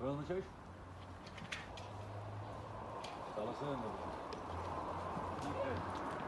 Where on the chase? Tell us in. Okay.